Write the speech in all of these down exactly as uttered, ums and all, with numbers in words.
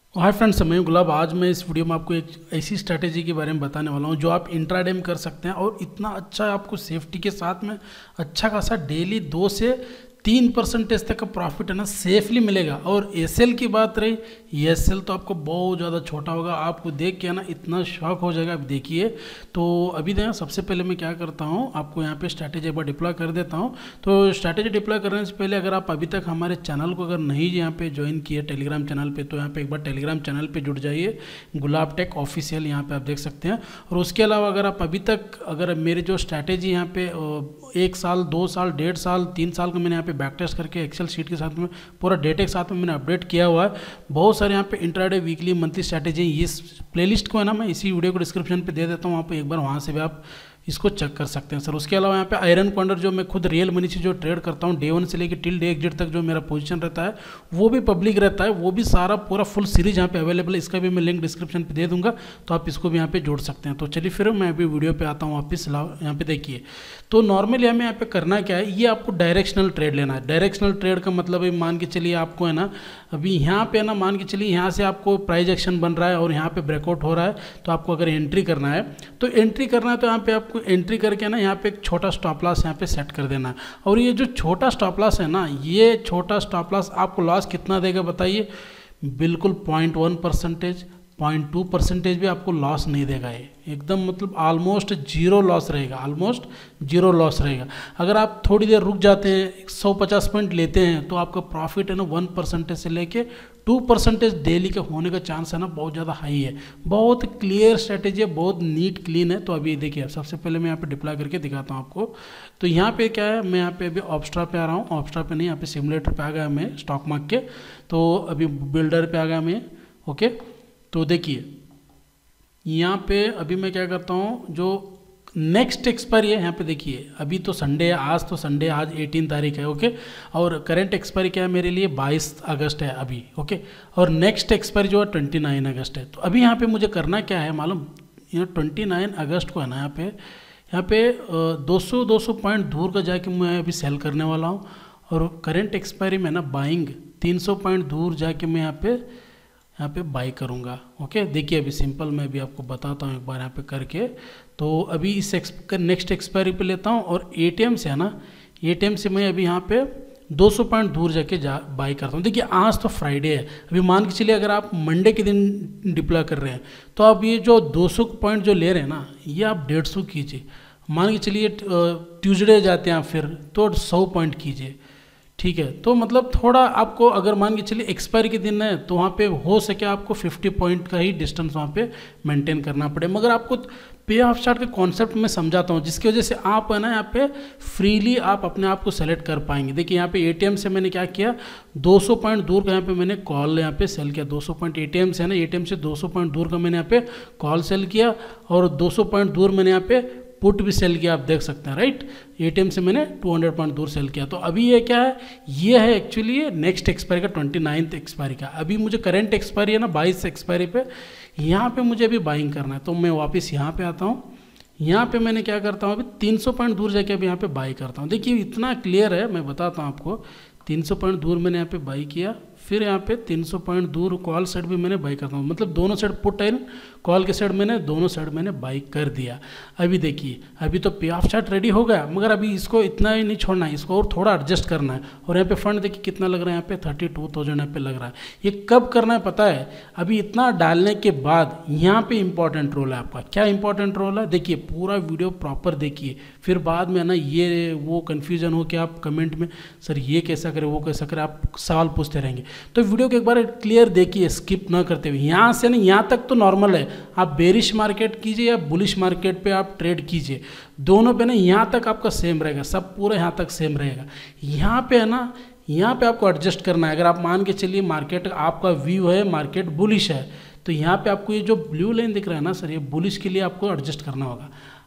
Hi friends, मैं हूं गुलाब। आज मैं इस वीडियो में आपको एक ऐसी स्ट्रैटेजी के बारे में बताने वाला हूं जो आप इंट्राडे में कर सकते हैं और इतना अच्छा आपको सेफ्टी के साथ में अच्छा खासा डेली दो से तीन परसेंटेज तक का प्रॉफिट है ना सेफली मिलेगा। और एसएल की बात रही, एसएल तो आपको बहुत ज़्यादा छोटा होगा, आपको देख के ना इतना शॉक हो जाएगा। आप देखिए तो अभी देखा, सबसे पहले मैं क्या करता हूँ, आपको यहाँ पे स्ट्रैटेजी एक बार डिप्लॉय कर देता हूँ। तो स्ट्रैटेजी डिप्लॉय करने से पहले अगर आप अभी तक हमारे चैनल को अगर नहीं यहाँ पे ज्वाइन किए टेलीग्राम चैनल पे, तो यहाँ पे एक बार टेलीग्राम चैनल पे जुड़ जाइए, गुलाब टेक ऑफिशियल, यहाँ पे आप देख सकते हैं। और उसके अलावा अगर आप अभी तक अगर मेरे जो स्ट्रैटेजी यहाँ पे एक साल दो साल डेढ़ साल तीन साल का मैंने यहाँ पे बैक टेस्ट करके एक्सेल शीट के साथ में पूरा डेटा के साथ में मैंने अपडेट किया हुआ है। बहुत सारे यहाँ पे इंट्राडे वीकली मंथली स्ट्रैटेजी, इस प्लेलिस्ट को है ना मैं इसी वीडियो को डिस्क्रिप्शन पे दे देता हूँ, वहाँ पे एक बार वहाँ से भी आप इसको चेक कर सकते हैं सर। उसके अलावा यहाँ पे आयरन पॉइंटर जो मैं खुद रियल मनी से जो ट्रेड करता हूँ, डे वन से लेकर टिल डे एग्जिट तक जो मेरा पोजीशन रहता है वो भी पब्लिक रहता है, वो भी सारा पूरा फुल सीरीज यहाँ पे अवेलेबल है। इसका भी मैं लिंक डिस्क्रिप्शन पे दे दूंगा, तो आप इसको भी यहाँ पे जोड़ सकते हैं। तो चलिए फिर मैं अभी वीडियो पे आता हूँ वापस। यहाँ पे देखिए, तो नॉर्मली हमें यहाँ पे करना क्या है, ये आपको डायरेक्शनल ट्रेड लेना है। डायरेक्शनल ट्रेड का मतलब है, मान के चलिए आपको है ना अभी यहाँ पे ना मान के चलिए यहाँ से आपको प्राइस एक्शन बन रहा है और यहाँ पे ब्रेकआउट हो रहा है, तो आपको अगर एंट्री करना है तो एंट्री करना है तो यहाँ पे आपको एंट्री करके ना यहाँ पे एक छोटा स्टॉप लॉस यहाँ पे सेट कर देना है। और ये जो छोटा स्टॉप लॉस है ना, ये छोटा स्टॉप लॉस आपको लॉस कितना देगा बताइए? बिल्कुल point one percentage point two percentage भी आपको लॉस नहीं देगा। ये एकदम मतलब ऑलमोस्ट जीरो लॉस रहेगा, ऑलमोस्ट जीरो लॉस रहेगा। अगर आप थोड़ी देर रुक जाते हैं, एक सौ पचास पॉइंट लेते हैं, तो आपका प्रॉफिट है ना वन परसेंटेज से लेके टू परसेंटेज डेली का होने का चांस है ना बहुत ज़्यादा हाई है। बहुत क्लियर स्ट्रेटेजी है, बहुत नीट क्लीन है। तो अभी देखिए, सबसे पहले मैं यहाँ पे डिप्लॉय करके दिखाता हूँ आपको। तो यहाँ पे क्या है, मैं यहाँ पे अभी ऑप्स्ट्रा पे आ रहा हूँ, ऑप्स्ट्रा पे नहीं, यहाँ पे सिमुलेटर पे आ गया मैं स्टॉक मार्केट के। तो अभी बिल्डर पे आ गया मैं। ओके, तो देखिए यहाँ पे अभी मैं क्या करता हूँ, जो नेक्स्ट एक्सपायरी है यहाँ पे देखिए, अभी तो संडे है, आज तो संडे, आज अठारह तारीख है। ओके, और करंट एक्सपायरी क्या है मेरे लिए, बाईस अगस्त है अभी। ओके, और नेक्स्ट एक्सपायरी जो है उनतीस अगस्त है। तो अभी यहाँ पे मुझे करना क्या है मालूम, यहाँ उनतीस अगस्त को है ना यहाँ पे यहाँ पे दो सौ दो सौ पॉइंट दूर का जाके मैं अभी सेल करने वाला हूँ। और करंट एक्सपायरी में ना बाइंग तीन सौ पॉइंट दूर जाके मैं यहाँ पे यहाँ पे बाई करूँगा। ओके, देखिए अभी सिंपल मैं भी आपको बताता हूँ एक बार यहाँ पे करके। तो अभी इस एक्स नेक्स्ट एक्सपायरी पे लेता हूँ और एटीएम से है ना, एटीएम से मैं अभी यहाँ पे दो सौ पॉइंट दूर जाके जा बाई करता हूँ। देखिए आज तो फ्राइडे है, अभी मान के चलिए अगर आप मंडे के दिन डिप्लॉय कर रहे हैं तो आप ये जो दो सौ पॉइंट जो ले रहे हैं ना, ये आप डेढ़ सौ कीजिए। मान के चलिए ट्यूसडे जाते हैं आप फिर तो सौ पॉइंट कीजिए, ठीक है। तो मतलब थोड़ा आपको अगर मान के चलिए एक्सपायरी के दिन है तो वहाँ पे हो सके आपको पचास पॉइंट का ही डिस्टेंस वहाँ पे मेंटेन करना पड़े। मगर आपको पे ऑफ चार्ट के कॉन्सेप्ट में समझाता हूँ, जिसकी वजह से आप है ना यहाँ पे फ्रीली आप अपने आप को सेलेक्ट कर पाएंगे। देखिए यहाँ पे एटीएम से मैंने क्या किया, दो सौ पॉइंट दूर का यहाँ पे मैंने कॉल यहाँ पे सेल किया। दो सौ पॉइंट एटीएम से है ना, एटीएम से दो सौ पॉइंट दूर का मैंने यहाँ पे कॉल सेल किया और दो सौ पॉइंट दूर मैंने यहाँ पे पुट भी सेल किया, आप देख सकते हैं राइट। एटीएम से मैंने दो सौ पॉइंट दूर सेल किया। तो अभी ये क्या है, ये है एक्चुअली ये नेक्स्ट एक्सपायरी का उनतीस एक्सपायरी का। अभी मुझे करंट एक्सपायरी है ना बाईस एक्सपायरी पे, यहाँ पे मुझे अभी बाइंग करना है। तो मैं वापस यहाँ पे आता हूँ, यहाँ पे मैंने क्या करता हूँ, अभी तीन सौ पॉइंट दूर जाके अभी यहाँ पे बाई करता हूँ। देखिए इतना क्लियर है, मैं बताता हूँ आपको। तीन सौ पॉइंट दूर मैंने यहाँ पे बाई किया, फिर यहाँ पे तीन सौ पॉइंट दूर कॉल साइड भी मैंने बाई करता हूँ, मतलब दोनों साइड पुट एंड कॉल के साइड मैंने दोनों साइड मैंने बाई कर दिया। अभी देखिए अभी तो पे ऑफ चार्ट रेडी हो गया, मगर अभी इसको इतना ही नहीं छोड़ना है, इसको और थोड़ा एडजस्ट करना है। और यहाँ पे फंड देखिए कितना लग रहा है, यहाँ पे थर्टी टू थाउजेंड यहाँ पे लग रहा है। ये कब करना है पता है, अभी इतना डालने के बाद यहाँ पे इंपॉर्टेंट रोल है आपका। क्या इंपॉर्टेंट रोल है, देखिए पूरा वीडियो प्रॉपर देखिए, फिर बाद में ना ये वो कन्फ्यूजन हो कि आप कमेंट में सर ये कैसा करें वो कैसा करें, आप सवाल पूछते रहेंगे। तो वीडियो को एक बार क्लियर देखिए, स्किप ना करते हुए। यहाँ से ना यहाँ तक तो नॉर्मल है, आप बेरिश मार्केट कीजिए या बुलिश मार्केट पे आप ट्रेड कीजिए, दोनों पे ना यहाँ तक आपका सेम रहेगा, सब पूरा यहाँ तक सेम रहेगा। यहाँ पे है ना, यहाँ पे आपको एडजस्ट करना है। अगर आप मान के चलिए मार्केट आपका व्यू है मार्केट बुलिश है, तो यहाँ पे आपको ये जो ब्लू लाइन दिख रहा है ना सर, ये बुलिश के लिए आपको एडजस्ट करना होगा।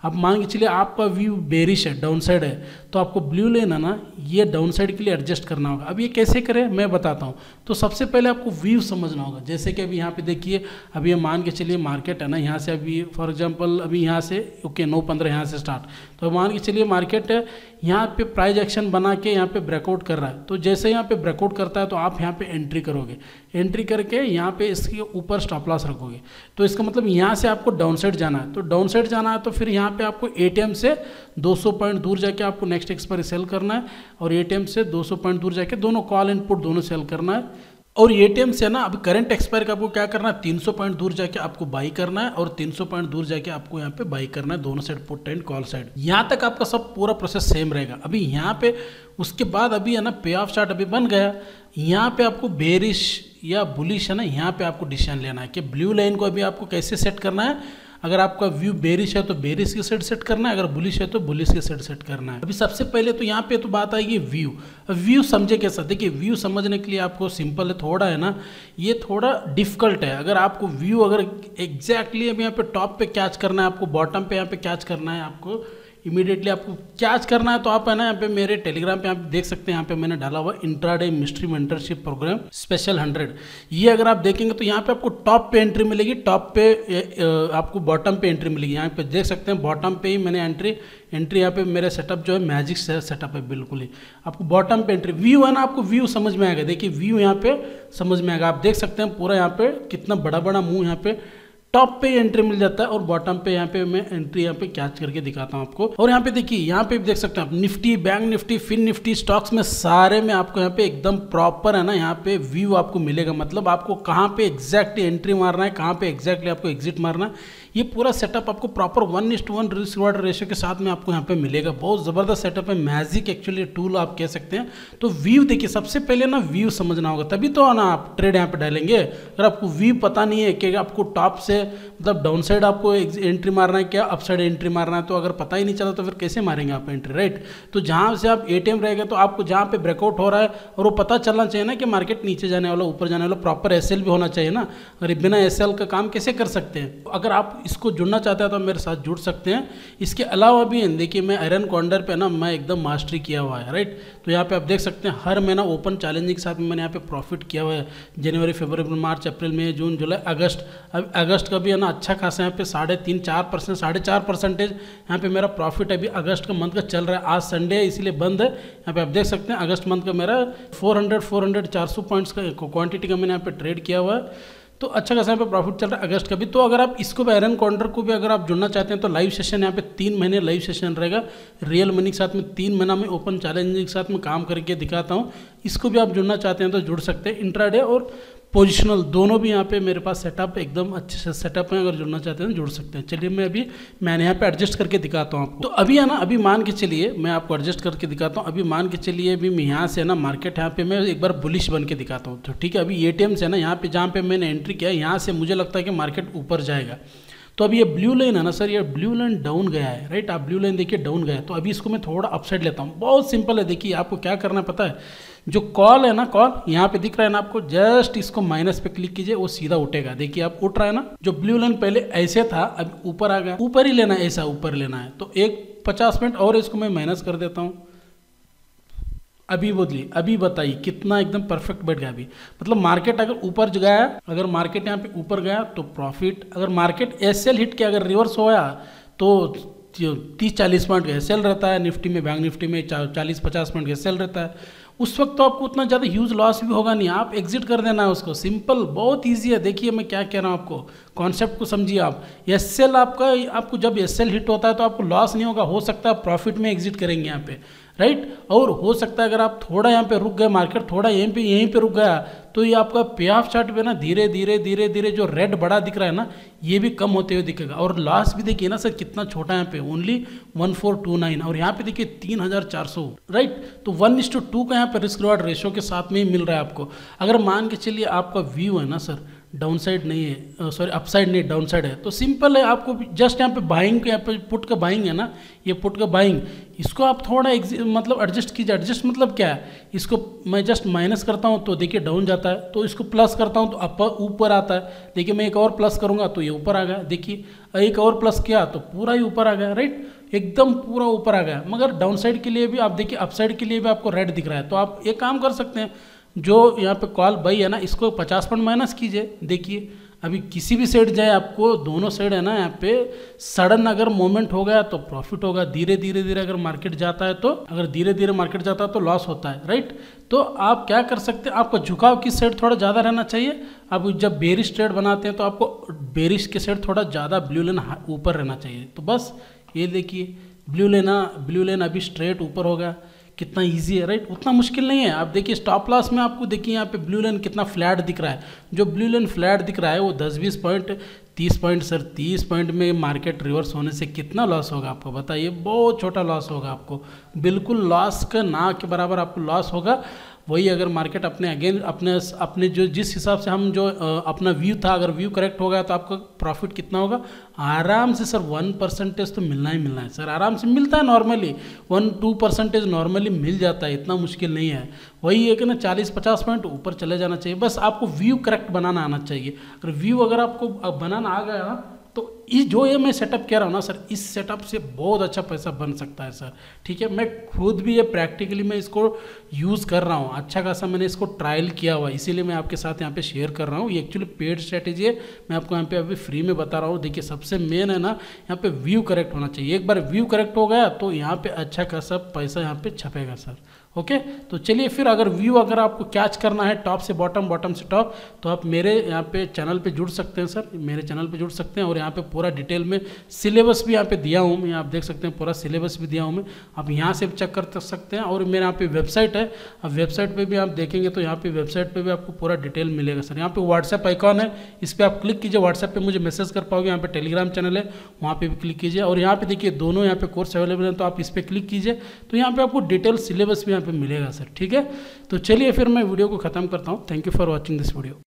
अब मान के चलिए आपका व्यू बेरिश है, डाउन साइड है, तो आपको ब्लू लाइन है ना ये डाउन साइड के लिए एडजस्ट करना होगा। अब ये कैसे करें मैं बताता हूँ। तो सबसे पहले आपको व्यू समझना होगा। जैसे कि अभी यहाँ पे देखिए, अभी ये मान के चलिए मार्केट है ना, यहाँ से अभी फॉर एग्जांपल अभी यहाँ से ओके नौ पंद्रह यहाँ से स्टार्ट, तो मान के चलिए मार्केट है यहाँ पे प्राइस एक्शन बना के यहाँ पे ब्रेकआउट कर रहा है। तो जैसे यहाँ पे ब्रेकआउट करता है तो आप यहाँ पे एंट्री करोगे, एंट्री करके यहाँ पे इसके ऊपर स्टॉप लॉस रखोगे। तो इसका मतलब यहाँ से आपको डाउन साइड जाना है, तो डाउन साइड जाना है तो फिर यहाँ पे आपको एटीएम से दो सौ पॉइंट दूर जाके आपको नेक्स्ट एक्सपायरी सेल करना है, और एटीएम से दो सौ पॉइंट दूर जाके दोनों कॉल इनपुट दोनों सेल करना है। और एटीएम से ना अब करंट एक्सपायर का आपको क्या करना है, तीन सौ पॉइंट दूर जाके आपको बाई करना है, और तीन सौ पॉइंट दूर जाके आपको यहाँ पे बाई करना है, दोनों side put and call side. यहाँ तक आपका सब पूरा प्रोसेस सेम रहेगा। अभी यहाँ पे उसके बाद अभी है ना पे ऑफ चार्ट अभी बन गया, यहाँ पे आपको बेरिश या बुलिश है ना, यहाँ पे आपको डिसीजन लेना है कि ब्लू लाइन को अभी आपको कैसे सेट करना है। अगर आपका व्यू बेरिश है तो बेरिश की साइड सेट करना है, अगर बुलिश है तो बुलिश की साइड सेट करना है। अभी सबसे पहले तो यहाँ पे तो बात आएगी व्यू। व्यू समझे कैसा, देखिए व्यू समझने के लिए आपको सिंपल है, थोड़ा है ना ये थोड़ा डिफिकल्ट है। अगर आपको व्यू अगर एग्जैक्टली अभी यहाँ पे टॉप पे कैच करना है, आपको बॉटम पे यहाँ पे कैच करना है, आपको इमीडिएटली आपको कैच करना है, तो आप है ना यहाँ पे मेरे टेलीग्राम पे आप देख सकते हैं, यहाँ पे मैंने डाला हुआ intraday mystery mentorship programme special hundred. ये अगर आप देखेंगे तो यहाँ पे आपको टॉप पे एंट्री मिलेगी, टॉप पे आपको बॉटम पे एंट्री मिलेगी। यहाँ पे देख सकते हैं बॉटम पे ही मैंने एंट्री एंट्री यहाँ पे मेरा सेटअप जो है मैजिक सेटअप है बिल्कुल ही। आपको बॉटम पे एंट्री व्यू है ना, आपको व्यू समझ में आएगा। देखिए व्यू यहाँ पे समझ में आएगा, आप देख सकते हैं पूरा यहाँ पे कितना बड़ा बड़ा मुंह यहाँ पे टॉप पे एंट्री मिल जाता है, और बॉटम पे यहाँ पे मैं एंट्री यहाँ पे कैच करके दिखाता हूँ आपको। और यहाँ पे देखिए, यहाँ पे देख सकते हैं आप Nifty, Bank Nifty, Fin Nifty stocks में सारे में आपको यहाँ पे एकदम प्रॉपर है ना यहाँ पे व्यू आपको मिलेगा। मतलब आपको कहाँ पे एग्जैक्टली एंट्री मारना है, कहाँ पे एग्जैक्टली आपको एग्जिट मारना है, ये पूरा सेटअप आपको proper one is to one risk reward ratio के साथ में आपको यहाँ पे मिलेगा। बहुत ज़बरदस्त सेटअप है, मैजिक एक्चुअली टूल आप कह सकते हैं। तो व्यू देखिए, सबसे पहले ना व्यू समझना होगा, तभी तो ना आप ट्रेड यहाँ पे डालेंगे। अगर आपको व्यू पता नहीं है कि आपको टॉप से मतलब डाउन साइड आपको एंट्री मारना है क्या अप साइड एंट्री मारना है, तो अगर पता ही नहीं चला तो फिर कैसे मारेंगे आप एंट्री, राइट। तो जहाँ से आप एटीएम रहेगा तो आपको जहाँ पे ब्रेकआउट हो रहा है और वो पता चलना चाहिए ना कि मार्केट नीचे जाने वाला ऊपर जाने वाला, प्रॉपर एसएल भी होना चाहिए ना। अगर बिना एसएल का काम कैसे कर सकते हैं। अगर आप इसको जुड़ना चाहते हैं तो मेरे साथ जुड़ सकते हैं। इसके अलावा भी देखिए, मैं आयरन कॉर्नर पे ना मैं एकदम मास्टरी किया हुआ है, राइट। तो यहाँ पे आप देख सकते हैं हर महीना ओपन चैलेंजिंग के साथ में मैंने यहाँ पे प्रॉफिट किया हुआ है। जनवरी, फरवरी, मार्च, अप्रैल, मई, जून, जुलाई, अगस्त। अब अगस्त का भी है ना अच्छा खासा यहाँ पे साढ़े तीन चार परसेंट साढ़े चार परसेंटेज यहाँ पे मेरा प्रॉफिट अभी अगस्त का मंथ का चल रहा है। आज संडे है इसीलिए बंद है। यहाँ पे आप देख सकते हैं अगस्त मंथ का मेरा फोर हंड्रेड फोर हंड्रेड चार सौ पॉइंट्स का क्वांटिटी का मैंने यहाँ पे ट्रेड किया हुआ है। तो अच्छा खासा यहाँ पे प्रॉफिट चल रहा है अगस्त का भी। तो अगर आप इसको भी आयरन कॉर्नर को भी अगर आप जुड़ना चाहते हैं तो लाइव सेशन यहाँ पे तीन महीने लाइव सेशन रहेगा रियल मनी के साथ में। तीन महीना में ओपन चैलेंजिंग के साथ में काम करके दिखाता हूँ। इसको भी आप जुड़ना चाहते हैं तो जुड़ सकते हैं। इंट्राडे और पोजिशनल दोनों भी यहाँ पे मेरे पास सेटअप एकदम अच्छे से सेटअप है। अगर जुड़ना चाहते हैं जुड़ सकते हैं। चलिए मैं अभी मैंने यहाँ पे एडजस्ट करके दिखाता हूँ आपको। तो अभी है ना, अभी मान के चलिए मैं आपको एडजस्ट करके दिखाता हूँ। अभी मान के चलिए अभी मैं यहाँ से ना मार्केट यहाँ पे मैं एक बार बुलिश बन के दिखाता हूँ। तो ठीक है, अभी एटीएम से ना यहाँ पे जहाँ पे मैंने एंट्री किया, यहाँ से मुझे लगता है कि मार्केट ऊपर जाएगा। तो अभी ये ब्लू लाइन है ना सर, ये ब्लू लाइन डाउन गया है, राइट। आप ब्लू लाइन देखिए डाउन गया है। तो अभी इसको मैं थोड़ा अपसाइड लेता हूँ। बहुत सिंपल है, देखिए आपको क्या करना है पता है। जो कॉल है ना, कॉल यहाँ पे दिख रहा है ना आपको, जस्ट इसको माइनस पे क्लिक कीजिए, वो सीधा उठेगा। देखिए आप उठ रहा है ना। जो ब्लू लाइन पहले ऐसे था अब ऊपर आ गया, ऊपर ही लेना है, ऐसा ऊपर लेना है। तो एक पचास मिनट और इसको मैं माइनस कर देता हूँ। अभी बदली, अभी बताइए कितना एकदम परफेक्ट बैठ गया। अभी मतलब मार्केट अगर ऊपर गया, अगर मार्केट यहाँ पे ऊपर गया तो प्रॉफिट। अगर मार्केट एस एल हिट के अगर रिवर्स होया तो तीस चालीस पॉइंट का एस एल रहता है। निफ्टी में, बैंक निफ्टी में चालीस पचास पॉइंट का एस एल रहता है। उस वक्त तो आपको उतना ज़्यादा ह्यूज लॉस भी होगा नहीं, आप एग्जिट कर देना है उसको। सिंपल, बहुत ईजी है। देखिए मैं क्या कह रहा हूँ आपको, कॉन्सेप्ट को समझिए आप। एस एल आपका, आपको जब एस एल हिट होता है तो आपको लॉस नहीं होगा। हो सकता है प्रॉफिट में एग्जिट करेंगे यहाँ पे, राइट। और हो सकता है अगर आप थोड़ा यहाँ पे रुक गए, मार्केट थोड़ा यहीं पे यहीं पे रुक गया, तो ये आपका पे ऑफ चार्ट पे ना धीरे धीरे धीरे धीरे जो रेड बड़ा दिख रहा है ना, ये भी कम होते हुए दिखेगा। और लॉस भी देखिए ना सर कितना छोटा है यहाँ पे, only one four two nine. और यहाँ पे देखिए तीन हजार चार सौ, राइट। तो वन इस टू टू का यहाँ पे रिस्क रिवार्ड रेशियो के साथ में ही मिल रहा है आपको। अगर मान के चलिए आपका व्यू है ना सर डाउन साइड नहीं है, सॉरी अप साइड नहीं, डाउन साइड है, तो सिंपल है। आपको जस्ट यहाँ पे बाइंग, यहाँ पे पुट का बाइंग है ना, ये पुट का बाइंग, इसको आप थोड़ा मतलब एडजस्ट कीजिए। एडजस्ट मतलब क्या है, इसको मैं जस्ट माइनस करता हूँ तो देखिए डाउन जाता जाता है, तो इसको प्लस करता हूँ तो अपर ऊपर आता है। देखिए मैं एक और प्लस करूँगा तो ये ऊपर आ गया, देखिए एक और प्लस किया तो पूरा ही ऊपर आ गया, राइट, एकदम पूरा ऊपर आ गया। मगर डाउन साइड के लिए भी आप देखिए, अप साइड के लिए भी आपको रेड दिख रहा है। तो आप एक काम कर सकते हैं, जो यहाँ पे कॉल बाई है ना, इसको पचास पॉइंट माइनस कीजिए। देखिए अभी किसी भी साइड जाए आपको, दोनों साइड है ना, यहाँ पे सडन अगर मोमेंट हो गया तो प्रॉफिट होगा, धीरे धीरे धीरे अगर मार्केट जाता है तो, अगर धीरे धीरे मार्केट जाता है तो लॉस होता है, राइट। तो आप क्या कर सकते हैं, आपका झुकाव किस साइड थोड़ा ज़्यादा रहना चाहिए। आप जब बेरिश ट्रेड बनाते हैं तो आपको बेरिश के साइड थोड़ा ज़्यादा ब्लू लेन ऊपर रहना चाहिए। तो बस ये देखिए ब्लू लेना ब्लू लेन अभी स्ट्रेट ऊपर होगा, कितना इजी है, राइट, उतना मुश्किल नहीं है। आप देखिए स्टॉप लॉस में आपको देखिए यहाँ पे ब्लू लाइन कितना फ्लैट दिख रहा है। जो ब्लू लाइन फ्लैट दिख रहा है वो दस बीस पॉइंट तीस पॉइंट सर तीस पॉइंट में मार्केट रिवर्स होने से कितना लॉस होगा आपको बताइए। बहुत छोटा लॉस होगा आपको, बिल्कुल लॉस का ना के बराबर आपको लॉस होगा। वही अगर मार्केट अपने अगेन अपने अपने जो जिस हिसाब से हम जो अपना व्यू था, अगर व्यू करेक्ट हो गया तो आपका प्रॉफिट कितना होगा, आराम से सर वन परसेंटेज तो मिलना ही मिलना है सर, आराम से मिलता है normally, one two percentage normally मिल जाता है, इतना मुश्किल नहीं है। वही है कि ना चालीस पचास पॉइंट ऊपर चले जाना चाहिए, बस आपको व्यू करेक्ट बनाना आना चाहिए। अगर व्यू अगर आपको बनाना आ गया ना तो इस जो ये मैं सेटअप कह रहा हूँ ना सर, इस सेटअप से बहुत अच्छा पैसा बन सकता है सर, ठीक है। मैं खुद भी ये प्रैक्टिकली मैं इसको यूज़ कर रहा हूँ, अच्छा खासा मैंने इसको ट्रायल किया हुआ, इसीलिए मैं आपके साथ यहाँ पे शेयर कर रहा हूँ। ये एक्चुअली पेड स्ट्रैटेजी है, मैं आपको यहाँ पे अभी फ्री में बता रहा हूँ। देखिए सबसे मेन है ना, यहाँ पे व्यू करेक्ट होना चाहिए। एक बार व्यू करेक्ट हो गया तो यहाँ पे अच्छा खासा पैसा यहाँ पे छपेगा सर, ओके। तो चलिए फिर अगर व्यू अगर आपको कैच करना है टॉप से बॉटम, बॉटम से टॉप, तो आप मेरे यहाँ पे चैनल पे जुड़ सकते हैं सर, मेरे चैनल पे जुड़ सकते हैं। और यहाँ पे पूरा डिटेल में सिलेबस भी यहाँ पे दिया हूँ मैं, आप देख सकते हैं पूरा सिलेबस भी दिया हूँ मैं, आप यहाँ से चेक कर सकते हैं। और मेरे यहाँ पे वेबसाइट है, अब वेबसाइट पे भी आप देखेंगे तो यहाँ पे वेबसाइट पे भी आपको पूरा डिटेल मिलेगा सर। यहाँ पे व्हाट्सएप आइकॉन है, इस पर आप क्लिक कीजिए, व्हाट्सएप पे मुझे मैसेज कर पाओगे। यहाँ पे टेलीग्राम चैनल है, वहाँ पे भी क्लिक कीजिए। और यहाँ पे देखिए दोनों यहाँ पे कोर्स अवेलेबल है, तो आप इस पर क्लिक कीजिए, तो यहाँ पे आपको डिटेल सिलेबस भी यहाँ पे मिलेगा सर, ठीक है। तो चलिए फिर मैं वीडियो को ख़त्म करता हूँ। Thank you for watching this video.